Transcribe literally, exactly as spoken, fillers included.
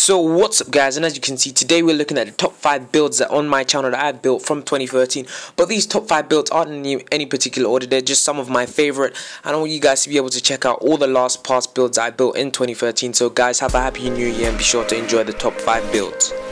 So what's up guys, and as you can see today we're looking at the top five builds that on my channel that I've built from twenty thirteen. But these top five builds aren't in any, any particular order, they're just some of my favorite, and I want you guys to be able to check out all the last past builds I built in twenty thirteen. So guys, have a happy new year and be sure to enjoy the top five builds.